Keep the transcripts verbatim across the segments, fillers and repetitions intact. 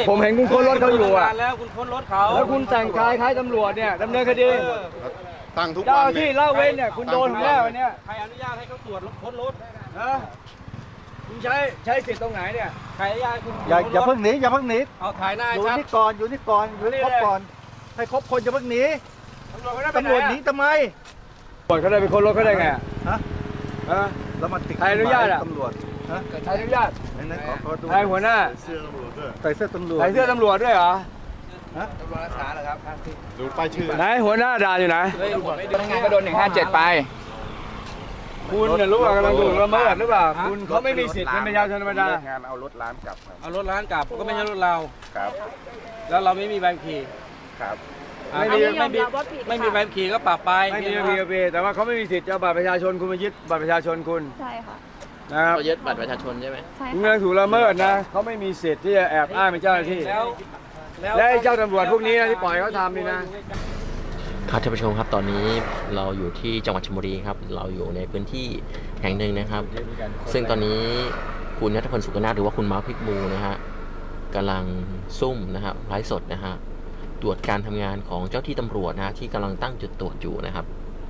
ผมเห็นคุณค้นรถเขาอยู่อ่ะแล้วคุณค้นรถเขาแล้วคุณแต่งกายคล้ายตำรวจเนี่ยดำเนินคดีตั้งทุกวันเจ้าที่เล่าเว้นเนี่ยคุณโดนผมแล้วเนี่ยใครอนุญาตให้เขาตรวจค้นรถนะคุณใช้ใช้สิทธิ์ตรงไหนเนี่ยใครอนุญาตคุณอย่าอย่าเพิ่งหนีอย่าเพิ่งหนีเอาถ่ายหน้าอยู่นี่ก่อนอยู่นี่ก่อนอยู่นี่ครบก่อนให้ครบคนอย่าเพิ่งหนีตำรวจหนีทำไมตำรวจเขาได้ไปค้นรถเขาได้ไงฮะฮะแล้วมาติดใครอนุญาตอ่ะตำรวจฮะใครอนุญาตใครหัวหน้าใส่เสื้อตำรวจใส่เสื้อตำรวจด้วยเหรอฮะตำรวจรักษาเหรอครับดูป้ายชื่อไหนหัวหน้าด่านอยู่ไหนพนักงานก็โดนหนึ่งห้าเจ็ดไปคุณเนี่ยรู้ว่ากำลังถูกละเมิดหรือเปล่าคุณเขาไม่มีสิทธิ์เป็นประชาชนธรรมดางานเอารถร้านกลับเอารถร้านกลับก็ไม่ใช่รถเราครับแล้วเราไม่มีใบขับขี่ครับไม่มีไม่มีไม่มีใบขับขี่ก็ปรับไปไม่มีไม่มีแต่ว่าเขาไม่มีสิทธิ์จะบัตรประชาชนคุณมายึดบัตรประชาชนคุณใช่ค่ะนะครับเขายึดบัตรประชาชนใช่ไหมใช่คุณกำลังถูกละเมิดนะเขาไม่มีสิทธิ์ที่จะแอบอ้างเป็นเจ้าหน้าที่แล้วและเจ้าตำรวจพวกนี้นะที่ปล่อยเขาทำนี่นะครับท่านผู้ชมครับตอนนี้เราอยู่ที่จังหวัดชลบุรีครับเราอยู่ในพื้นที่แห่งหนึ่งนะครับซึ่งตอนนี้คุณณัฐพล สุขนาถหรือว่าคุณมาร์คพิกบูนะฮะกำลังซุ่มนะครับไลฟ์สดนะฮะตรวจการทำงานของเจ้าที่ตำรวจนะที่กำลังตั้งจุดตรวจอยู่นะครับ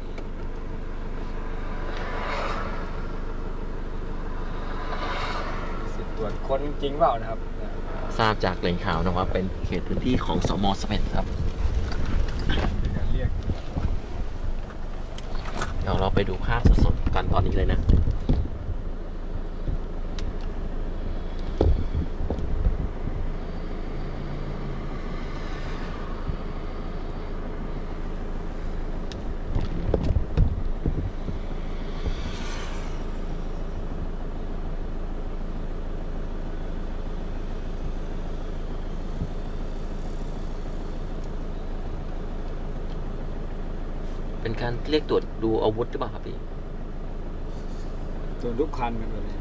ตรวจคนจริงเปล่านะครับทราบจากแหล่งข่าวนะว่าเป็นเขตพื้นที่ของสม.สเปนครับเดี๋ยวเราไปดูภาพสดๆกันตอนนี้เลยนะเป็นการเรียกตรวจดูอาวุธหรือเปล่าครับพี่ตรวจทุกคันกันเลย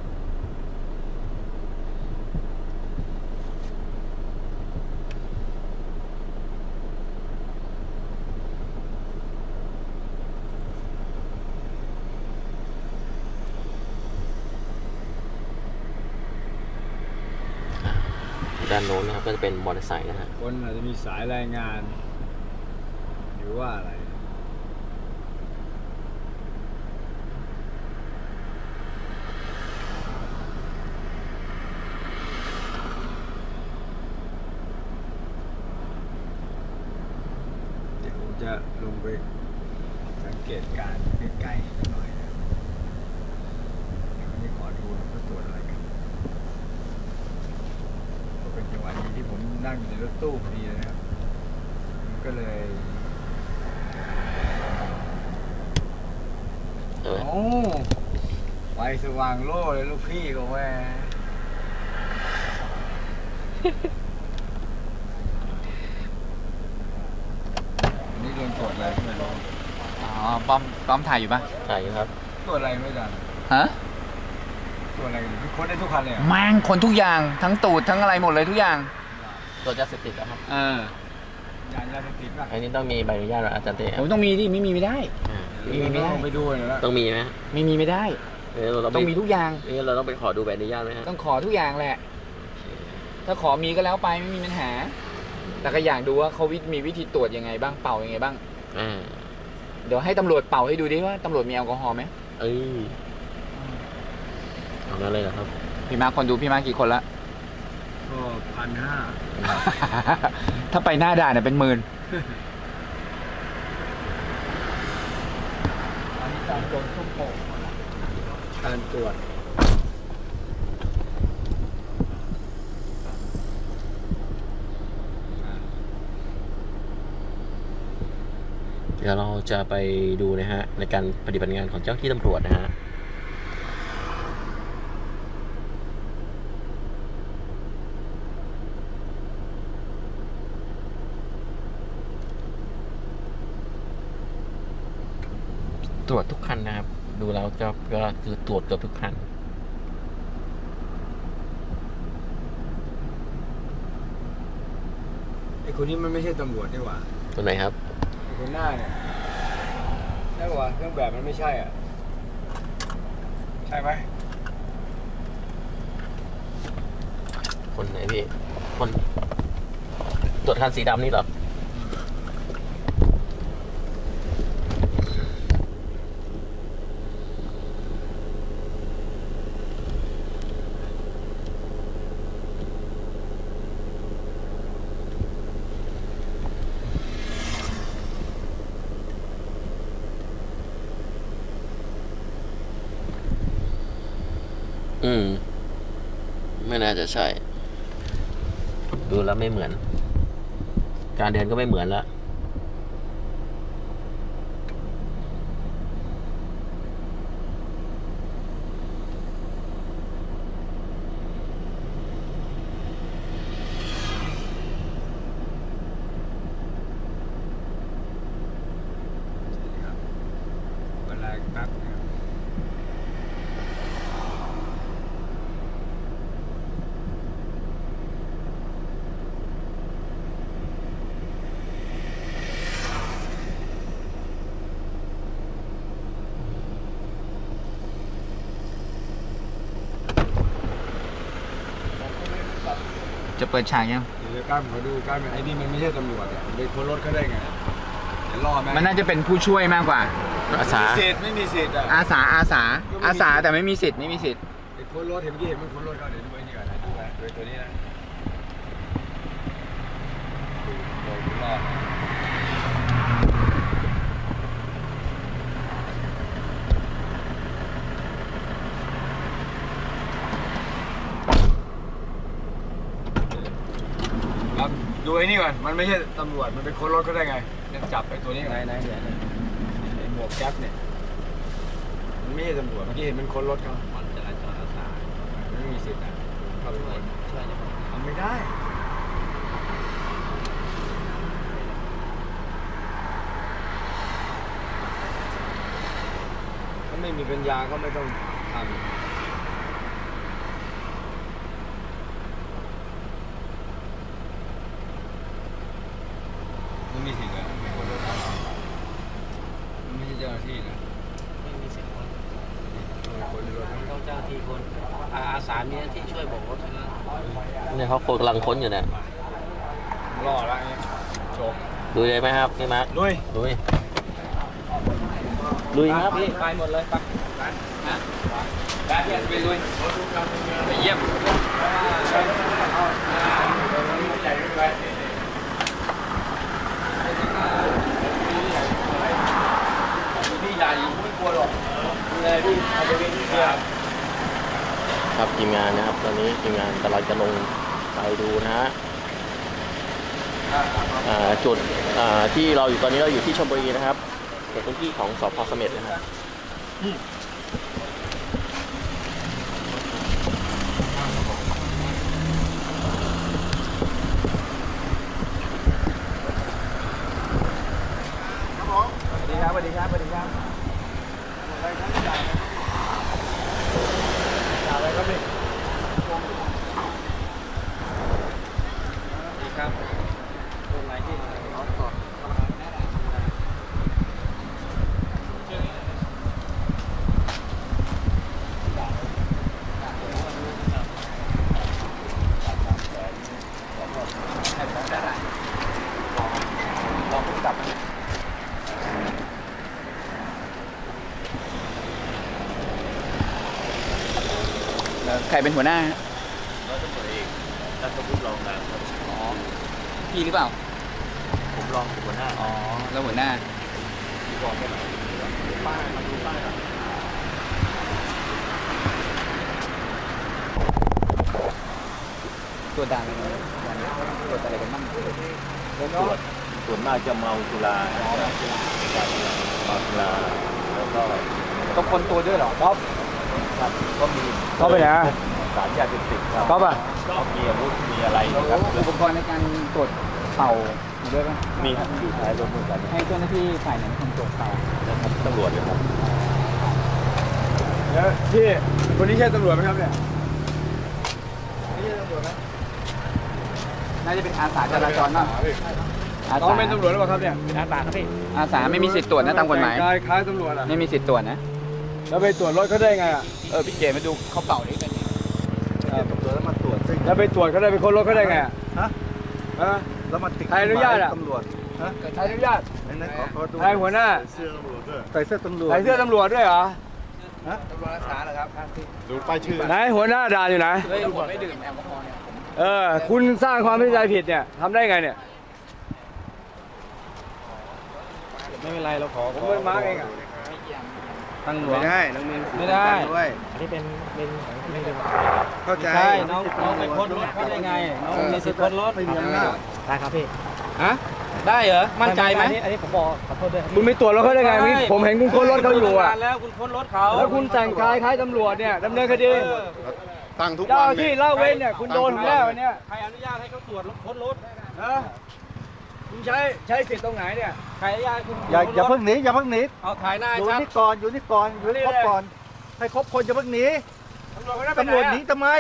ด้านโน้นนะครับก็จะเป็นมอเตอร์ไซค์นะฮะคนอาจจะมีสายรายงานหรือว่าอะไรจะลงไปสังเกตการใกล้ๆหน่อยนะวันนี้ขอดูว่าตรวจอะไรกันก็เป็นจังหวะนี้ที่ผมนั่งอยู่ในรถตู้พอดีนะครับก็เลยโอ้ไฟสว่างโล่เลยลูกพี่ก็แม่นี่โดนตรวจอะไรไม่รู้อ๋อป้อมป้อมถ่ายอยู่ปะถ่ายอยู่ครับตรวจอะไรไม่ดันฮะตรวจอะไรคนได้ทุกคันเลยแม่งคนทุกอย่างทั้งตูดทั้งอะไรหมดเลยทุกอย่างตรวจยาเสพติดครับเออยาเสพติดป่ะอันนี้ต้องมีใบอนุญาตอาจารย์เต้ผมต้องมีที่ไม่มีไม่ได้มีไม่ได้ไปดูเลยแล้วต้องมีไหมไม่มีไม่ได้ต้องมีทุกอย่างนี่เราต้องไปขอดูใบอนุญาตไหมฮะต้องขอทุกอย่างแหละถ้าขอมีก็แล้วไปไม่มีปัญหาแต่ก็อยากดูว่าเขามีวิธีตรวจยังไงบ้างเป่ายังไงบ้างเดี๋ยวให้ตำรวจเป่าให้ดูดิว่าตำรวจมีแอลกอฮอล์ไหมเอ้ยเอางั้นเลยเหรอครับพี่มาคนดูพี่มากี่คนละก็พันห้าถ้าไปหน้าด่านเนี่ยเป็นหมื่นอันนี้การตรวจทุกโป่งการตรวจเดี๋ยวเราจะไปดูนะฮะในการปฏิบัติงานของเจ้าที่ตำรวจนะฮะตรวจทุกคันนะครับดูแล้วก็ก็คือตรวจเกือบทุกคันไอ้คนนี้มันไม่ใช่ตำรวจนี่หว่าคนไหนครับไอ้คนหน้าเนี่ยใช่ป่ะเครื่องแบบมันไม่ใช่อ่ะใช่ไหมคนไหนพี่คนตรวจคันสีดำนี่เหรออืมไม่น่าจะใช่ดูแล้วไม่เหมือนการเดินก็ไม่เหมือนแล้วเวลาแป๊บนึงจะเปิดฉากยังเดี๋ยวกล้ามเขาดูกล้ามไอ้นี่มันไม่ใช่ตำรวจอ่ะไปค้นรถเขาได้ไงเดี๋ยวรอไหมมันน่าจะเป็นผู้ช่วยมากกว่าอาสาสิทธิ์ไม่มีสิทธิ์อ่ะอาสาอาสาอาสาแต่ไม่มีสิทธิ์ไม่มีสิทธิ์ไปค้นรถเห็นเมื่อกี้เห็นมันค้นรถเขาเดี๋ยวดูไอ้นี่ก่อนนะดูไว้ดูตัวนี้นะดูดูรอดครับดูไอ้นี่ก่อนมันไม่ใช่ตำรวจมันไปค้นรถเขาได้ไงเนี่ยจับไอ้ตัวนี้ไงไหนไหนไอ้หมวกแก๊ปเนี่ยมันไม่ใช่ตำรวจเมื่อกี้เห็นมันค้นรถเขามันจราจรอาสาไม่มีสิทธิ์นะเข้าไปค้นช่วยได้ไหมทำไม่ได้ถ้าไม่มีปัญญาก็ไม่ต้องทำไม่มีสิทธิ์เลยไม่คนรถเอามันไม่ใช่เจ้าหน้าที่นะไม่มีเสียงคนคนรถต้องเจ้าที่คนอาสามีที่ช่วยบอกรถเท่านั้นเนี่ยเขากำลังค้นอยู่เนี่ยรอแล้วเนี่ยจบลุยเลยไหมครับพี่มาร์คลุยลุยลุยครับพี่ไปหมดเลยไปนะได้เยี่ยมไปลุยไปเยี่ยมพี่ใหญ่ไม่กลัวหรอกเลยพี่เอาไปเป็นที่เดียวครับทีมงานนะครับตอนนี้ทีมงานกำลังจะลงไปดูนะฮะอ่าจุดอ่าที่เราอยู่ตอนนี้เราอยู่ที่ชลบุรีนะครับในพื้นที่ของสพ.เสม็ดนะครับสวัสดีครับสวัสดีครับสวัสดีครับอะไรครับพี่ดีครับตรงไหนที่ขอขอลองจับใครเป็นหัวหน้าร้อยตำรวจเอกท่านก็พูดรองนะครับอ๋อ พี่หรือเปล่าผมรองหัวหน้าอ๋อ แล้วหัวหน้าที่บอกกันป้ายมาดูป้ายตัวดังเลยนะตรวจอะไรกันบ้างตรวจส่วนมากจะเมาสุราเมาสุราแล้วก็ต้องคนตัวด้วยเหรอก๊อฟครับก็มีก๊อฟไปนะสารยาเสพติดครับก๊อฟอ่ะก็มีอาวุธมีอะไรแล้วครับอุปกรณ์ในการตรวจเป่าอยู่ด้วยป่ะมีครับอยู่ท้ายรถเหมือนกันให้เจ้าหน้าที่ฝ่ายไหนเป็นคนตรวจเป่านะครับตำรวจเลยครับเดี๋ยวพี่คนนี้ใช่ตำรวจไหมครับเนี่ยนี่ใช่ตำรวจไหมน่าจะเป็นอาสาจราจรเนาะอาน้องสาเป็นตำรวจหรือเปล่าครับเนี่ยอาสาครับพี่อาสาไม่มีสิทธิ์ตรวจนะตามกฎหมายแต่งกายคล้ายตำรวจอ่ะไม่มีสิทธิ์ตรวจนะแล้วไปตรวจรถเขาได้ไงอ่ะเออพี่เจมาดูเขาเป่านี่เป็นไงตำรวจแล้วมาตรวจซึ่งแล้วไปตรวจเขาได้ไปค้นรถเขาได้ไงอ่ะฮะฮะแล้วมาติดใครอนุญาตอะตำรวจฮะใครอนุญาตไหนๆขอขอดูใครหัวหน้าใส่เสื้อตำรวจใส่เสื้อตำรวจด้วยเหรอฮะดูป้ายชื่อไหนหัวหน้าด่านอยู่ไหนเฮ้ยผมไม่ดื่มแอลกอฮอล์เนี่ยผมเออคุณสร้างความเข้าใจผิดเนี่ยทำได้ไงเนี่ยไม่เป็นไรเราขอผมเป็นมาร์กเองอะไม่เกี่ยงตั้งหลวงไม่ได้น้องมินไม่ได้ด้วยอันนี้เป็นเป็นไม่ได้เข้าใจใช่ น้องน้องไปค้นรถเขาได้ไง น้องมีสิทธิ์ค้นรถไม่มีอำนาจได้ครับพี่ฮะ ได้เหรอ มั่นใจไหมอันนี้อันนี้ผมบอกขอโทษด้วยครับคุณไม่ตรวจรถเขาได้ไงเมื่อกี้ผมเห็นคุณค้นรถเขาอยู่อ่ะนนแล้วคุณค้นรถเขาแล้วคุณแต่งกายคล้ายตำรวจเนี่ยดำเนินคดีตั้งทุกเจ้าวันที่เล่าเว้นเนี่ยคุณโดนผมแล้ววันเนี้ยใครอนุญาตให้เขาตรวจค้นรถนะคุณใช้ใช้สิทธิ์ตรงไหนเนี่ยใครอนุญาตให้คุณอย่าค้นรถอย่าเพิ่งหนีอย่าเพิ่งหนีเอาถ่ายหน้าอยู่ชัดนี่ก่อนอยู่นี่ก่อนอยู่นี่ครบก่อน ให้ครบคนอย่าเพิ่งหนีตำรวจเขาได้ไปตำรวจไนหนีอะทำไม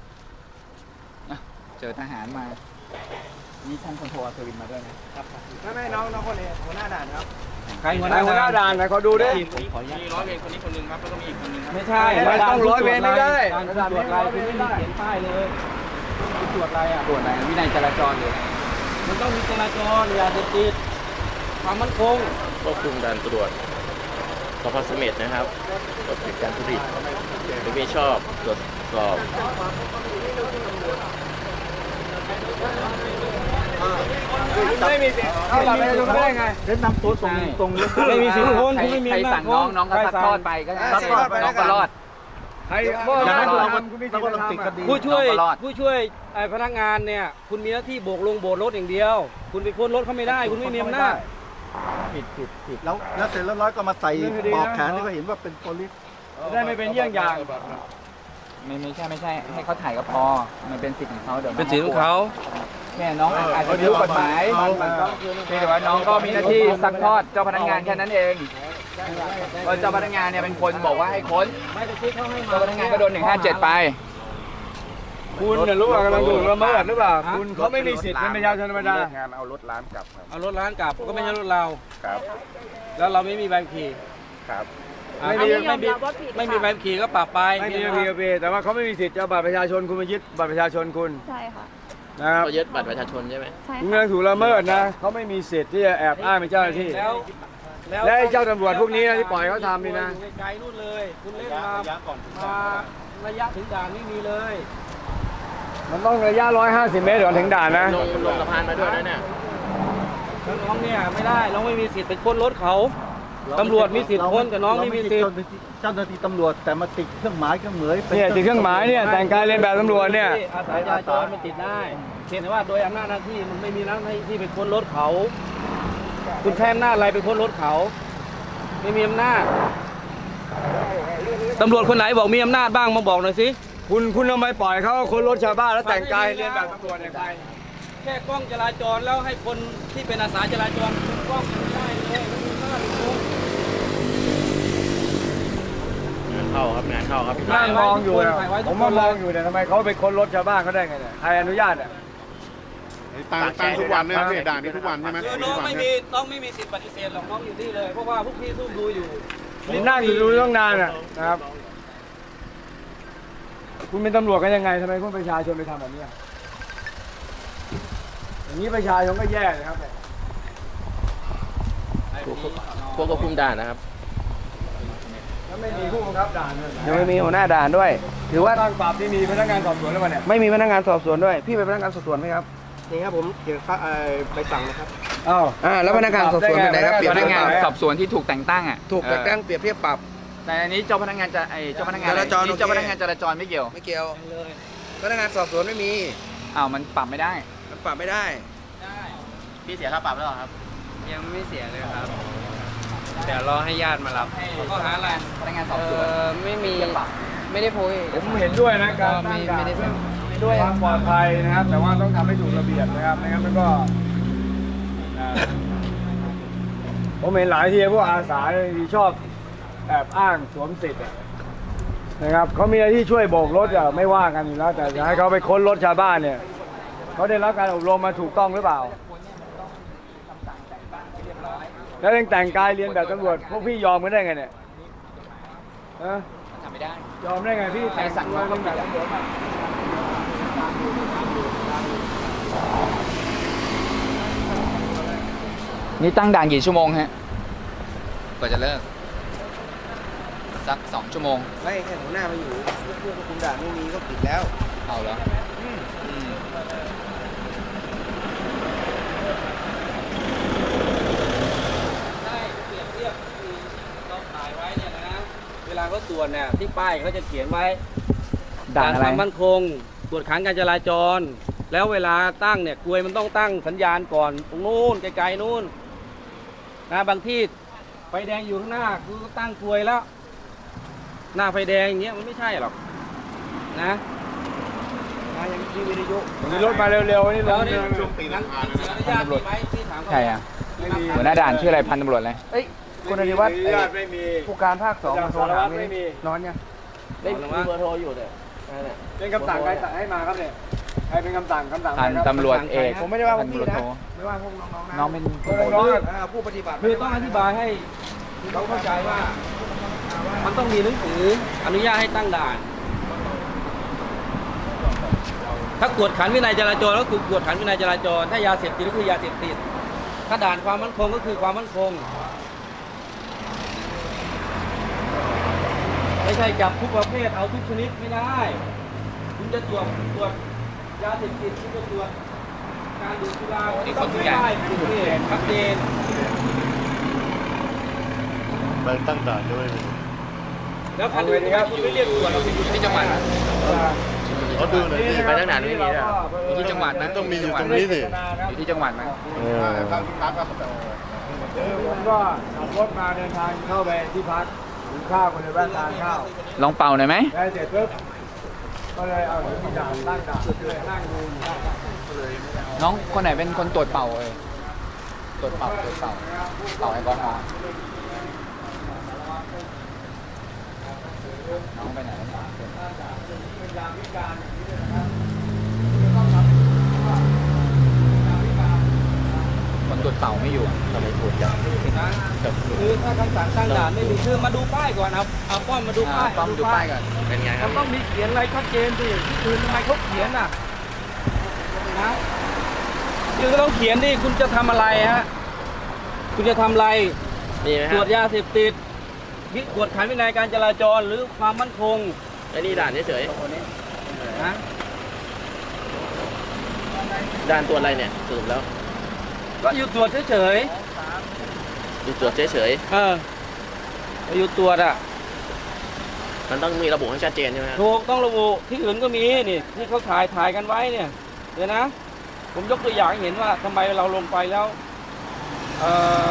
เจอทหารมา นี่ท่านคนโทรอัศวินมาด้วยนะไม่ไม่น้องน้องคนนี้หัวหน้าด่านครับใครหัวหไหนน้าหัวหน้าด่านไหนขอดูดิมีร้อยเวรคนนี้คนนึงครับแล้วก็มีอีกคนนึงครับไม่ใช่ไม่ต้องร้อยเวรไม่ได้การตรวจอะไรคุณไม่มีเขียนป้ายเลยคุณตรวจอะไรอ่ะตรวจอะไรวินัยจราจรหรืออะไรมันต้องมีจราจรยาเสพติดความมั่นคงควบคุมการตรวจสพเสม็ดนะครับตรวจการทุจริตหรือไม่ชอบตรวจสอบไม่มีสิทธิ์เข้าหลักประชาชนได้ไงเดินนำตัวตรงตรงเลยไม่มีสิทธิ์คนใครคุณไม่มีใครอำนาจสั่งน้องน้องก็ใครซัดสั่งทอดไปก็ซัดทอดไปน้องก็รอดใครว่าอย่างนั้นเราเราทำคุณมีสิเราทธิ์ก็ต้องติดคทำดีผู้ช่วยน้องก็รอดผู้ช่วยไอ้พนักงานเนี่ยคุณมีหน้าที่โบกลงโบกรถอย่างเดียว คุณไปค้นรถเขาไม่ได้ คุณไม่มีอำนาจผิดผิดผิดแล้วแล้วเสร็จแล้วร้อยก็มาใส่ปอกแขนนี่ก็เห็นว่าเป็นโพลิสได้ไม่เป็นเยี่ยงอย่างไม่ไม่ใช่ไม่ใช่ให้เขาถ่ายก็พอมันเป็นสิทธิ์ของเขาเดี๋ยวเป็นสิทธิ์ของเขาแม่น้องอาจจะไม่รู้กฎหมายเพียงแต่ว่าน้องก็มีหน้าที่ซักทอดเจ้าพนักงานแค่นั้นเองเพราะเจ้าพนักงานเนี่ยเป็นคนบอกว่าให้ค้นไม่ได้คิดเขาให้มาเจ้าพนักงานก็โดนหนึ่งห้าเจ็ดไปคุณเนี่ยรู้ว่ากำลังถูกละเมิดหรือเปล่าคุณเขาไม่มีสิทธิ์เป็นประชาชนธรรมดางานเอารถร้านกลับครับเอารถร้านกลับก็ไม่ใช่รถเราครับแล้วเราไม่มีใบขับขี่ครับอ่ะไม่มีไม่มีไม่มีใบขับขี่ก็ปรับไปไม่มีพีพีแต่ว่าเขาไม่มีสิทธิ์จะเอาบัตรประชาชนคุณมายึดบัตรประชาชนคุณใช่ค่ะนะครับก็ยึดบัตรประชาชนใช่ไหมใช่คุณค่ะกำลังถูกละเมิดนะเขาไม่มีสิทธิ์ที่จะแอบอ้างเป็นเจ้าหน้าที่แล้วและไอ้เจ้าตำรวจพวกนี้นะที่ปล่อยเขาทำนี่นะอยู่ไกลๆนู่นเลย คุณเล่นมามาระยะถึงด่านไม่มีเลยมันต้องระยะร้อยห้าสิบเมตรก่อนถึงด่านนะลงลงสะพานมาด้วยนะเนี่ยแล้วน้องเนี่ยไม่ได้น้องไม่มีสิทธิ์ไปค้นรถเขาตำรวจมีสิทธิ์ค้นแต่น้องไม่มีสิทธิ์เจ้าหน้าที่ตำรวจแต่มาติดเครื่องหมายเครื่องเหมยเนี่ยติดเครื่องหมายเนี่ยแต่งกายเรียนแบบตำรวจเนี่ยอาสาจราจรมันติดได้เพียงแต่ว่าโดยอำนาจหน้าที่มันไม่มีหน้าที่ไปค้นรถเขา คุณใช้อำนาจอะไรไปค้นรถเขา ไม่มีอำนาจตำรวจคนไหนบอกมีอำนาจบ้างมาบอกหน่อยสิคุณคุณทำไมปล่อยเขาคนรถชาวบ้านแล้วแต่งกายเรียนแบบตำรวจเนี่ยใครแค่กล้องจราจรแล้วให้คนที่เป็นอาสาจราจรคุณกล้องยังไม่ได้เลยไม่มีอำนาจเลยงานเข้าครับงานเข้าครับพี่น้องนั่งมองอยู่เนี่ยผมมามองอยู่เนี่ยทำไมเขาไปค้นรถชาวบ้านเขาได้ไงเนี่ยใครอนุญาตอ่ะตั้งตั้งทุกวันเนี่ยพี่ด่านนี้ทุกวันใช่ไหมคือน้องไม่มีน้องไม่มีสิทธิ์ปฏิเสธหรอกน้องอยู่นี่เลยเพราะว่าพวกพี่ซุ่มดูอยู่ผมนั่งอยู่ดูตั้งนานอ่ะนะครับ คุณเป็นตำรวจกันยังไงทำไมคุณประชาชนไปทำแบบนี้อย่างนี้ประชาชนก็แย่เลยครับพวกควบคุมด่านนะครับถ้าไม่มีผู้บังคับด่านเลยยังไม่มีหัวหน้าด่านด้วย ถือว่าตั้งปราบที่มีพนักงานสอบสวนแล้ววะเนี่ยไม่มีพนักงานสอบสวนด้วย พี่เป็นพนักงานสอบสวนไหมครับนี่ครับผมเกี่ยวกับใบสั่งนะครับอ้าวอ่าแล้วพนักงานสอบสวนเป็นไหนครับเปรียบพเทีนัยกบงานปรับสอบสวนที่ถูกแต่งตั้งอ่ะถูกแต่งตั้งเออเปรียบเทียบปรับแต่อันนี้เจ้าพนักงานจะไอเจ้าพนักงานจราจรนี่โอเคเจ้าพนักงานจราจรไม่เกี่ยวไม่เกี่ยวพนักงานสอบสวนไม่มีอ้าวมันปรับไม่ได้มันปรับไม่ได้พี่เสียค่าปรับแล้วเหรอครับยังไม่เสียเลยครับเดี๋ยวรอให้ญาติมารับข้อหาอะไรพนักงานสอบสวนไม่มีจะปรับไม่ได้โพยผมเห็นด้วยนะการตั้งด่านไม่ได้ด้วยความปลอดภัยนะครับ แต่ว่าต้องทำให้ถูกระเบียบนะครับไม่งั้นมันก็อ่าผมเห็นหลายทีพวกอาสาที่ชอบแอบอ้างสวมสิทธิ์อะนะครับเขามีหน้าที่ช่วยโบกรถอะไม่ว่ากันอยู่แล้ว แต่จะให้เขาไปค้นรถชาวบ้านเนี่ยเขาได้รับการอบรมมาถูกต้องหรือเปล่า แล้วยังแต่งกายเรียนแบบตำรวจพวกพี่ยอมกันได้ไงเนี่ยฮะทำไม่ได้ยอมได้ไงพี่ใครสั่งมาก็เรียนแบบตำรวจมานี่ตั้งด่านกี่ชั่วโมงฮะกว่าจะเลิกสักสองชั่วโมงไม่แค่หัวหน้ามาอยู่เพื่อนคุมด่านไม่มีก็ปิดแล้วเอาแล้วอืมได้เปรียบเทียบที่เราถ่ายไว้เนี่ยนะ เวลาเขาตรวจเนี่ยที่ป้ายเขาจะเขียนไว้ด่านอะไรความมั่นคงตรวจขันการจราจร แล้วเวลาตั้งเนี่ยกลวยมันต้องตั้งสัญญาณก่อนตรงนู้นไกลๆนู้นนะบางที่ไฟแดงอยู่ข้างหน้าคือตั้งกลวยแล้ว หน้าไฟแดงอย่างเงี้ยมันไม่ใช่หรอกนะนะอย่างที่วิทยุมีรถมาเร็วๆนี่ลแล้วงนี่เนินช่วงปีนั้นอนุญาตมีไหมที่ถามเขาใครอ่ะไม่มีหัวหน้าด่านชื่ออะไรพันตำรวจอะไรเอ้ยคุณอธิวัฒน์ญาติไม่มีผู้การภาคสองมาโทรหาไม่มีนอนยังได้มีเบอร์โทรอยู่เนี่ยเนี่ยเป็นคำสั่งใครสั่งให้มาครับเนี่ยใครเป็นคำสั่งคำสั่งพันตำรวจเอกผมไม่ได้ว่าพวกพี่พันตำรวจนะโทไม่ว่าพวกน้องๆนะน้องเป็นน้องอ่าผู้ปฏิบัติคือต้องอธิบายให้เขาเข้าใจว่า มันต้องมีหนังสืออนุญาตให้ตั้งด่าน ถ้ากวดขันวินัยจราจรก็คือกวดขันวินัยจราจร ถ้ายาเสพติดก็คือยาเสพติด ถ้าด่านความมั่นคงก็คือความมั่นคง ไม่ใช่จับทุกประเภทเอาทุกชนิดไม่ได้ คุณจะตรวจตรวจยาเสพติดคุณจะตรวจการดื่มสุราต้องไม่ได้เป็นประเภทชัดเจนไปตั้งด่านด้วยแล้วคันอื่นทำไมคุณไม่เรียกตรวจเราเป็นอยู่ที่จังหวัดนะเขาดูหน่อยดิไปตั้งด่านไม่มีนะอยู่ที่จังหวัดนะต้องมีอยู่ตรงนี้สิอยู่ที่จังหวัดนะเออผมก็ขับรถมาเดินทางเข้าไปที่พักกินข้าวคนในแวะทานข้าวลองเป่าหน่อยไหมได้เสร็จปุ๊บก็เลยเอาที่ด่านตั้งด่านเลยนั่งดูน้องคนไหนเป็นคนตรวจเป่าเอ่ยตรวจเป่าตรวจเป่าเป่าแอลกอฮอล์น้องไปไหนคนตรวจเป่าไม่อยู่ทำไมตรวจจังนะคือถ้าคำสั่งตั้งด่านไม่มีคือมาดูป้ายก่อนเอาเอาป้อมมาดูป้ายป้อมดูป้ายก่อนเป็นไงคมัรับนต้องมีเขียนอะไรชัดเจนสิที่อื่นทำไมเขาเขียนน่ะนะคือก็ต้องเขียนดิคุณจะทำอะไรฮะคุณจะทำอะไรนี่ไหมตครรัวบจยาเสพติดวิกวดขันวินัยการจราจรหรือความมั่นคงไอ้นี่ด่านเฉยนะๆด่านตรวจอะไรเนี่ยสรุปแล้วก็อยู่ตรวจเฉยดูตรวจเฉยๆเอออยู่ตรวจอ่ะๆมันต้องมีระบุให้ชัดเจนใช่ไหมครับถูกต้องระบุที่อื่นก็มีนี่ที่เขาถ่ายถ่ายกันไว้เนี่ยเดี๋ยวนะ ผมยกตัวอย่างให้เห็นว่าทำไมเราลงไปแล้วเออ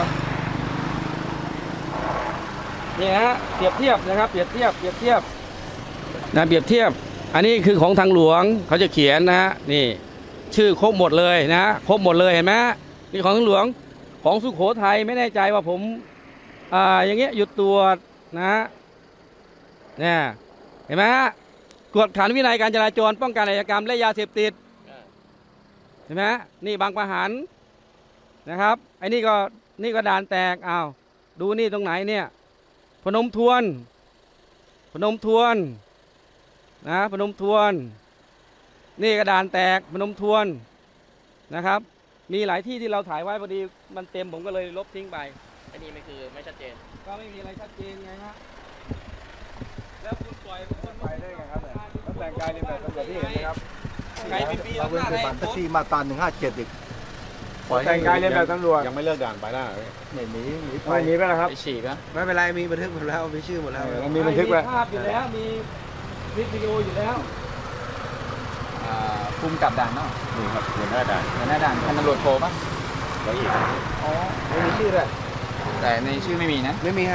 เนี่ยฮะเปรียบเทียบนะครับเปรียบเทียบเปรียบเทียบนะเปรียบเทียบ อันนี้คือของทางหลวงเขาจะเขียนนะฮะนี่ชื่อครบหมดเลยนะครบหมดเลยเห็นไหมนี่ของทางหลวงของสุโขทัยไม่แน่ใจว่าผมอ่าอย่างเงี้ยหยุดตรวจนะฮะเนี่ยเห็นไหมฮะกวดขันวินัยการจราจรป้องกันอาชญากรรมและยาเสพติดเห็นไหมนี่บางประหันนะครับไอ้นี่ก็นี่ก็ด่านแตกอ้าวดูนี่ตรงไหนเนี่ยพนมทวนพนมทวนนะพนมทวนนี่กระดานแตกพนมทวนนะครับมีหลายที่ที่เราถ่ายไว้พอดีมันเต็มผมก็เลยลบทิ้งไปไอ้นี่ไม่คือไม่ชัดเจนก็ไม่มีอะไรชัดเจนไงฮะแล้วคุณปล่อยคนไปได้ไงครับเนี่ยแล้วแต่งกายในแบบตำรวจที่เห็นนะครับใครเป็นปีเราอำเป็นนาจเป็นให้บัตรแท็กผมซี่มาตราหนึ่งห้าเจ็ดอีกแต่งกายเรียนแบบตำรวจยังไม่เลิกด่านไปหน้าไม่หนีหนีไปไม่มีไปแล้วครับไปฉีกอะไม่เป็นไรมีบันทึกหมดแล้วมีชื่อหมดแล้วมันมีบันทึกไว้มีภาพอยู่แล้วมีคลิปวิดีโออยู่แล้วอ่าภูมิกับด่านเนาะนี่ครับหัวหน้าด่านหัวหน้าด่านพันตำรวจโทป่ะร้อยเอกอ๋อไม่มีชื่อด้วยแต่ในชื่อไม่มีนะไม่มีครับ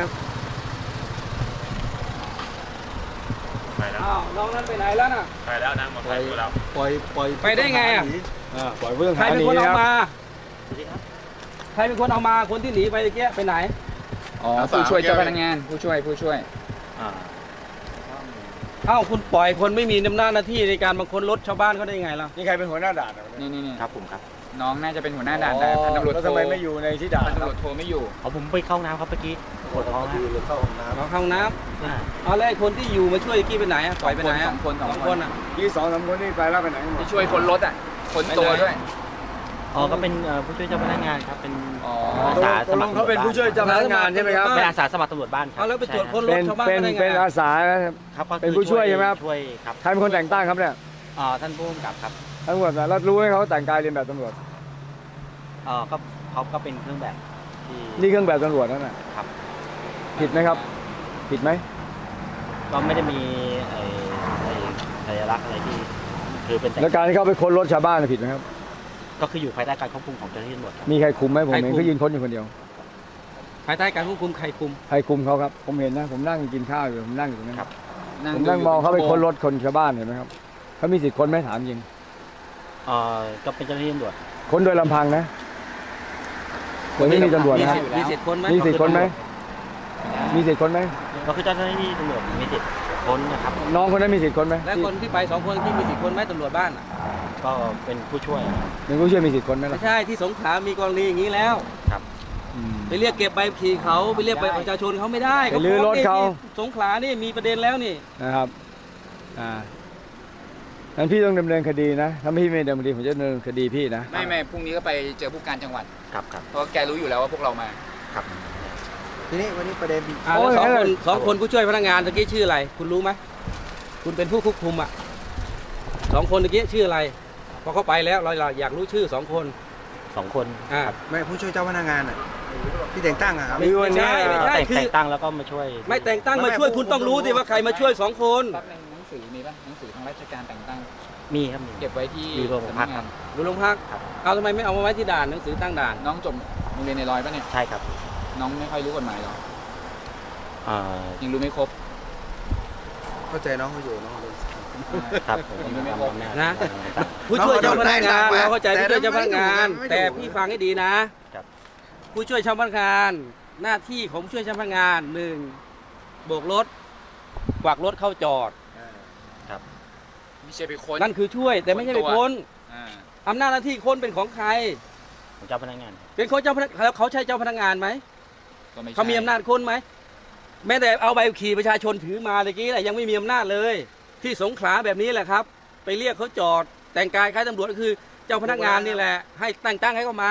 ไปแล้วอ้าวน้องนั้นไปไหนแล้วน่ะไปแล้วนะหมดไปแล้วปล่อยปล่อยไปได้ไงอะหนีอ่าปล่อยผู้ต้องใครหาหเป็นนีคนนะเอาครับมาใครเป็นคนเอามาคนที่หนีไปเมื่อกี้ไปไหนอ๋อผู้ช่วยเจ้าพนักงานผู้ช่วยผู้ช่วยอ่าเอ้าคุณปล่อยคนไม่มีอำนาจหน้าที่ในการบังคับรถชาวบ้านเขาได้ยังไงล่ะนี่ใครเป็นหัวหน้าด่านอะนี่นี่นี่ครับผมครับน้องน่าจะเป็นหัวหน้าด่านแต่พันตำรวจแล้วโททำไมไม่อยู่ในที่ด่านพันคตำรับรวจโทไม่อยู่เอาผมไปเข้าน้ำครับเมื่อกี้ปวดท้องอยู่หรือเข้าห้องน้เราเข้าห้องน้อ่าำเอาแล้วไอ้คนที่อยู่มาช่วยเมื่อกี้ไปไหนอะปล่อยไปไหนอะสองคนสองคนคนอะยี่สองสามคนนี่ไปแล้วไปไหนหมดที่ช่วยคนรถอ่ะคนตัวด้วยเอ๋อก็เป็นผู้ช่วยเจ้าพนักงานครับเป็นอ๋ออาสาสมัครเขาเป็นผู้ช่วยเจ้าพนักงานใช่ไหมครับไม่เป็นอาสาสมัครตำรวจบ้านครับเอาแล้วไปตรวจค้นรเป็ถนชาวบ้านเป็นได้ไงเป็นอาสาครับก็คือเป็นผู้ช่วยใช่ไหมครับช่วยครับใครเป็นคนแต่งตั้งครับเนี่ยอ๋อท่านผู้กำกับครับตำรวจนะแล้วรู้ไหมเขาแต่งกายเรียนแบบตำรวจอ๋อก็เขาก็เป็นเครื่องแบบที่นี่เครื่องแบบตำรวจนั่นน่ะครับผิดไหมครับ ผิดไหมก็ไม่ได้มีไอ้ไอ้สัญลักษณ์อะไรที่คือเป็นแต่แล้วการที่เขาไปค้นรถชาวบ้านน่ะผิดไหมครับก็คืออยู่ภายใต้การควบคุมของเจ้าหน้าที่ตำรวจครับมีใครคุมไหมผมเห็นเขายืนค้นอยู่คนเดียวภายใต้การควบคุมใครคุมใครคุมเขาครับผมเห็นนะผมนั่งกินข้าวอยู่ผมนั่งอยู่ตรงนั้นครับผมนั่งมองเขาไปค้นรถคนชาวบ้านเห็นไหมครับเขามีสิทธิ์ค้นไหมถามจริงเอ่อก็เป็นเจ้าหน้าที่ตำรวจค้นโดยลำพังนะโดยไม่มีตำรวจมีนะสิทธิ์มีสิทธิ์ค้นไหมมีสิทธิ์ค้นไหมมีสิทธิ์ค้นไหมก็คือเจ้าหน้าที่ตำรวจมีสิทธิ์ค้นนะครับน้องคนนั้นมีสิทธิ์ค้นไหมและคนที่ไปสองคนที่มีสิทธิ์ค้นไหมตำรวจบ้านอ่ะก็เป็นผู้ช่วยเป็นผู้ช่วยมีสิทธิ์ค้นไหมไม่ล่ะใช่ที่สงขลามีกรณีอย่างนี้แล้วครับอืมไปเรียกเก็บใบขับขี่เขาไปเรียกใบประชาชนเขาไม่ได้ไปลื้อรถเขาสงขลานี่มีประเด็นแล้วนี่นะครับอ่างั้นพี่ต้องดำเนินคดีนะถ้าพี่ไม่ดำเนินคดีผมจะดำเนินคดีพี่นะไม่ไม่พรุ่งนี้ก็ไปเจอผู้การจังหวัดครับครับเพราะแกรู้อยู่แล้วว่าพวกเรามาครับทีนี้วันนี้ประเด็นอ่าแล้วสองคนสองคนผู้ช่วยพนักงานตะกี้ชื่ออะไร คุณรู้ไหมคุณเป็นผู้ควบคุมอ่ะสองคนตะกี้ชื่ออะไรพอเข้าไปแล้วเราอยากรู้ชื่อสองคนสองคนอ่าไม่ผู้ช่วยเจ้าพนักงานอ่ะที่แต่งตั้งอ่ะครับมีวันนี้ไม่ใช่แต่งแต่งตั้งแล้วก็มาช่วยไม่แต่งตั้งมาช่วยคุณต้องรู้ดิว่าใครมาช่วยสองคนแป๊บนึงหนังสือมีป่ะหนังสือทางราชการแต่งตั้งมีครับมีเก็บไว้ที่อยู่โรงพักครับดูโรงพักเอาทำไมไม่เอามาไว้ที่ด่านหนังสือตั้งด่านน้องจบโรงเรียนในร้อยป่ะเนี่ยใช่ครับน้องไม่ค่อยรู้กฎหมายหรออ่ายังรู้ไม่ครบเข้าใจน้องเขาอยู่น้องเขาดูครับผมยังไม่ครบนะ ผู้ช่วยเจ้าพนักงานน้องเขาโดนไล่เราเข้าใจแต่ผู้ช่วยเจ้าพนักงานไม่ถูกแต่พี่ฟังให้ดีนะ ผู้ช่วยเจ้าพนักงาน หน้าที่ของผู้ช่วยเจ้าพนักงานหนึ่งโบกรถกวักรถเข้าจอดไม่ใช่ไปค้นนั่นคือช่วยแต่ไม่ใช่ไปค้นอ่าอำนาจหน้าที่ค้นเป็นของใครของเจ้าพนักงานเป็นของเจ้าพนักแล้วเขาใช่เจ้าพนักงานไหมก็ไม่ใช่เขามีอำนาจค้นไหมแม้แต่เอาใบขับขี่ประชาชนถือมาตะกี้แหละยังไม่มีอำนาจเลย ที่สงขลาแบบนี้แหละครับ ไปเรียกเขาจอด แต่งกายคล้ายตำรวจก็คือเจ้าพนักงานนี่แหละ ให้แต่งตั้งให้เขามา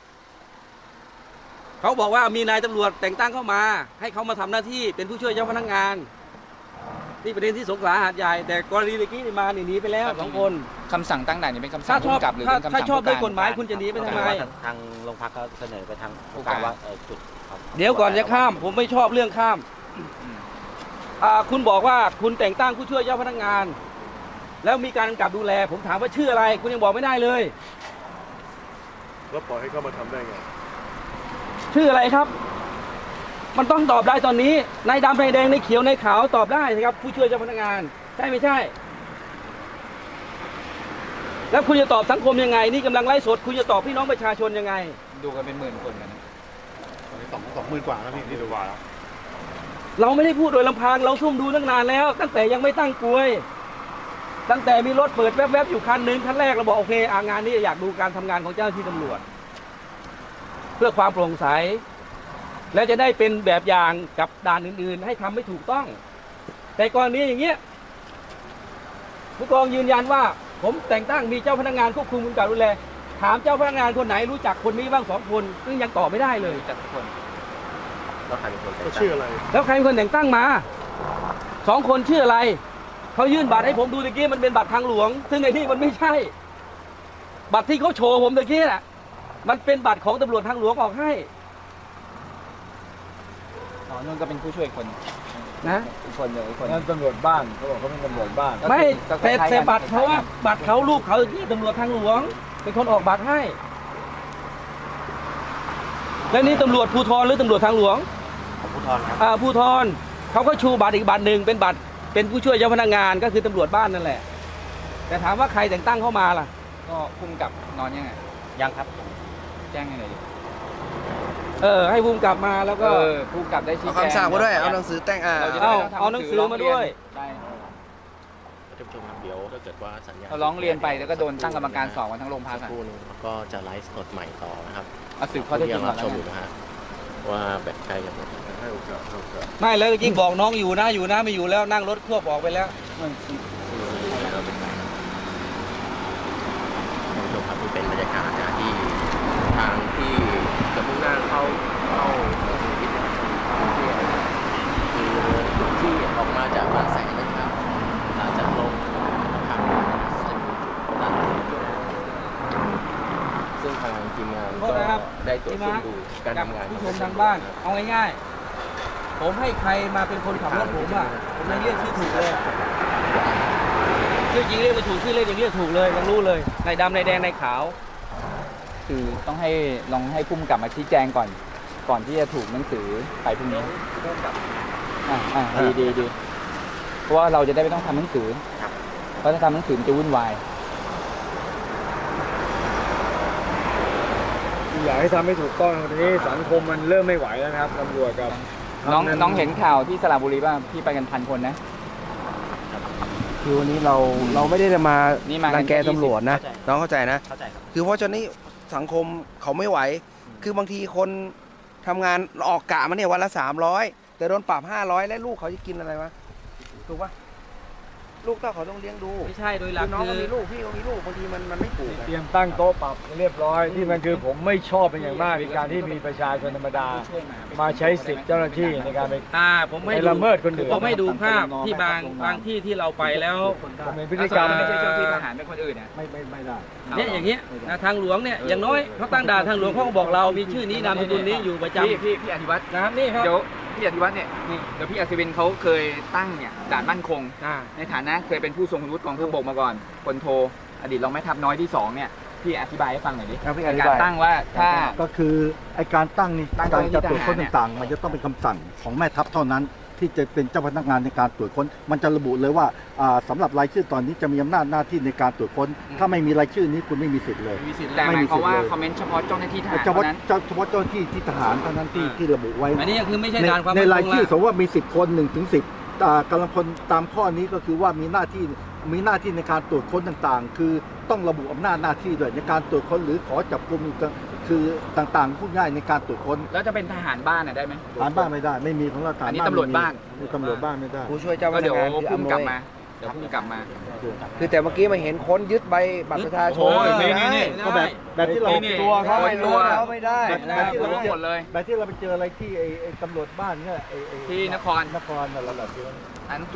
เขาบอกว่ามีนายตำรวจแต่งตั้งเข้ามา ให้เขามาทำหน้าที่เป็นผู้ช่วยเจ้าพนักงานนี่ประเด็นที่สงขลาหาดใหญ่แต่กรณีตะกี้นี่มาหนีไปแล้วสองคนคำสั่งตั้งด่านนี่เป็นคำสั่ถ้าง ชผู้อบกำกับหรือถ้าเป็นคำถ้าสั่งชอบผู้ด้วยการกฎหมายคุณจะหนีไปทำไมทางโรงพักก็เสนอไปทางผู้ผู้กาการ รว่าเออจุดครับเดี๋ยวก่อนจะข้าม ผมไม่ชอบเรื่องข้ามอืมอ่าคุณบอกว่าคุณแต่งตั้งผู้ช่วยเจ้าพนักงาน แล้วมีการกำกับดูแล ผมถามว่าชื่ออะไร คุณยังบอกไม่ได้เลยแล้วปล่อยให้เขามาทำได้ไงชื่ออะไรครับ มันต้องตอบได้ตอนนี้ในดำในแดงในเขียวในขาวตอบได้สิครับผู้ช่วยเจ้าพนักงาน ใช่ไม่ใช่ แล้วคุณจะตอบสังคมยังไง นี่กำลังไล่สดคุณจะตอบพี่น้องประชาชนยังไงดูกันเป็นหมื่นคนกันนะสองสองหมื่นกว่าแล้วพี่นี่ดูว่าเราไม่ได้พูดโดยลำพังเราซุ่มดูตั้งนานแล้ว ตั้งแต่ยังไม่ตั้งกลวย ตั้งแต่มีรถเปิดแวบๆอยู่คันหนึ่งคันแรกเราบอกโอเคอางานนี้อยากดูการทำงานของเจ้าหน้าที่ตำรวจ เพื่อความโปร่งใส และจะได้เป็นแบบอย่างกับด่านอื่นๆ ให้ทำไม่ถูกต้อง แต่กรณีอย่างเงี้ยผู้กองยืนยันว่า ผมแต่งตั้งมีเจ้าพนักงานควบคุมการดูแลถามเจ้าพนักงานคนไหนรู้จักคนนี้บ้างสองคนซึ่งยังตอบไม่ได้เลยจัดทุกคนแล้วใครเป็นคนแต่งก็ตั้งชื่ออะไรแล้วใครเป็นคนแต่งตั้งมาสองคนชื่ออะไรเขายื่นบัตรให้ผมดูตะกี้มันเป็นบัตรทางหลวง ซึ่งไอ้นี่มันไม่ใช่ บัตรที่เขาโชว์ผมตะกี้น่ะมันเป็นบัตรของตำรวจทางหลวงออกให้อ๋อนุ่นก็เป็นผู้ช่วยคนนะอีกคนเลยอีกคนนั่นตำรวจบ้านเขาบอกเขาเป็นตำรวจบ้านไม่แต่แต่บัตรเขาว่าบัตรเขารูปเขาที่ตำรวจทางหลวง เป็นคนออกบัตรให้ แล้วนี่ตำรวจภูธรหรือตำรวจทางหลวงของผู้ทอนครับอ่าภูธรเขาก็ชูบัตรอีกบัตรหนึ่งเป็นบัตรเป็นผู้ช่วยเจ้าพนักงานก็คือตำรวจบ้านนั่นแหละ แต่ถามว่าใครแต่งตั้งเข้ามาล่ะก็คุมกับนอนยังไงยังครับแจ้งให้หน่อยดิเออให้ภูมิกลับมาแล้วก็ก็ผู้กำกับได้ชี้เอาแจงคำสั่งมาด้วย เอาหนังสือแต่งอ่าเราจะเอาได้ทำเอาหนังสือมาด้วยใช่ท่านผู้ชมครับเดี๋ยวถ้าเกิดว่าสัญญาณเราร้องเรียนไปแล้วก็โดนตั้งกรรมการสอบกันทั้งโรงพักสัอะกครู่หนึงก็จะไลฟ์สดใหม่ต่อนะครับเอาสืบข้อเท็จจริที่งยังก่รัอนบแล้วชมอยู่กันนะฮะว่าแบบใครจะหมดให้โอกาสให้โอกาสไม่แล้วยิ่งบอกน้องอยู่นะอยู่นะไม่อยู่แล้วนั่งรถควบออกไปแล้วเราเป็นใครท่านผู้ชมครับนี่เป็นบรรยากาศนะที่ทางทีมงานโทษก็นะครับได้ตรวจสอบดูการทำงานผู้ชมทางบ้านเอาง่ายๆผมให้ใครมาเป็นคนขับรถผมอ่ะผมยังเรียกชื่อถูกเลยชื่อจริงเรียกไม่ถูกชื่อเล่นยังเรียกถูกเลยยังรู้เลยในดำในแดงในขาวคือต้องให้ลองให้พุ่มกลับมาชี้แจงก่อน ก่อนที่จะถูกหนังสือไปพรุ่งนี้อ่าอ่าดีดีดีเพราะว่าเราจะได้ไม่ต้องทำหนังสือเพราะถ้าทำหนังสือมันจะวุ่นวายอยากให้ทำให้ถูกต้องทีนี้สังคมมันเริ่มไม่ไหวแล้วนะครับตำรวจกับน้องน้องเห็นข่าวที่สระบุรีป่ะพี่ไปกันพันคนนะคือวันนี้เราเราไม่ได้จะมานี่มากันรังแกแค่ยี่สิบตำรวจนะเข้าใจน้องเข้าใจนะเข้าใจครับคือเพราะฉะนั้นสังคมเขาไม่ไหว คือบางทีคนทำงานออกกะมาเนี่ยวันละสามร้อยแต่โดนปรับห้าร้อยแล้วลูกเขาจะกินอะไรวะถูกปะลูกเต้าเขาต้องเลี้ยงดูไม่ใช่โดยหลัคืกอน้องก็คือมีลูกพี่ก็มีลูกบางทีมันมันไม่ถูกอะเตรียมตั้งโต๊ะปรับเรียบร้อยที่มันคือผมไม่ชอบเป็นอย่างมากในการที่มีประชาชนธรรมดา มาใช้สิทธิ์เจ้าหน้าที่ในการไปอ่าผมไม่ไปละเมิดคนอื่นผมไม่ดูภาพที่บางบางที่ที่เราไปแล้วผมเป็นพฤติกรรมไม่ใช่เจ้าที่ทหารเป็นคนอื่นนะไม่ไม่ไม่ได้เนี่ยอย่างเงี้ยนะทางหลวงเนี่ยอย่างน้อยเขาตั้งด่านทางหลวงเขาก็บอกเรามีชื่อนี้นามสกุลนี้อยู่ประจพี่พี่พี่อธิวัตรำนะครับนี่ครับเดี๋ยวพี่อธิวัตรเนี่ยเดี๋ยวพี่อัศวินเขาเคยตั้งเนี่ยด่านมั่นคงอ่าในฐานะเคยเป็นผู้ทรงคุณวุฒิกองทัพบกมาก่อนพลโทอดีตรองแม่ทัพน้อยที่สองเนี่ยพี่อธิบายให้ฟังหน่อยดิครับพี่อธิกาบาร ยตั้งว่าถ้าก็คือไอการตั้งนี่ตั้งการจะตรวจเจ้าหน้าที่ค้นทหารเนี่ยต่างๆ มันจะต้องเป็นคำสั่งของแม่ทัพเท่านั้น ที่จะเป็นเจ้าพนักงานในการตรวจค้น มันจะระบุเลยว่าอ่าสำหรับรายชื่อตอนนี้จะมีอำนาจหน้าที่ในการตรวจค้น ถ้าไม่มีรายชื่อนี้คุณไม่มีสิทธิ์เลยมีสิทธิ์แต่หไม่มายมีความว่าสิทธิ์เลยคอมเมนต์เฉพาะเจ้าหน้าที่ทหารเฉพาะเท่านั้นเจ้าเฉพาะเจ้าหน้าที่ที่ทหารเท่านั้นที่ที่ระบุไว้อันนี้คือไม่ใช่ในด่านความในมั่นรายคงชื่อละสมมติว่ามีสิบคนหนึ่งถึงสิบกำลังพลตามข้อนี้ก็คือว่ามีหน้าที่มีหน้าที่ในการตรวจค้นต่างๆ คือต้องระบุอำนาจหน้าที่ด้วยในการตรวจค้นหรือขอจับกุมคือต่างๆพูดง่ายในการตรวจค้นแล้วจะเป็นทหารบ้านน่ะได้ไหมฐานบ้านไม่ได้ไม่มีของเราฐานอันนี้บ้านตำรวจบ้านมีตำรวจบ้านไม่ได้ผู้ช่วยเจ้าพก็นัเดี๋กยวงานคือพุ่มอำนกลัวบยมาเดี๋ยวพุ่มกลับมาคือแต่เมื่อกี้มาเห็นคนยึดใบบัตรประชาชนโอ้ยนี่นี่นี่ก็แบบแบบที่เรานี่ตัวเขาโอ้ยตัวเขาไม่ได้แบบแบบที่เราไปเจหมอดเลยแบบที่เราไปเจออะไรที่ไอ้ไอ้ตำรวจบ้านเนี่ยไอ้ไอ้ที่นครนครนั่นแหละแบบที่อัน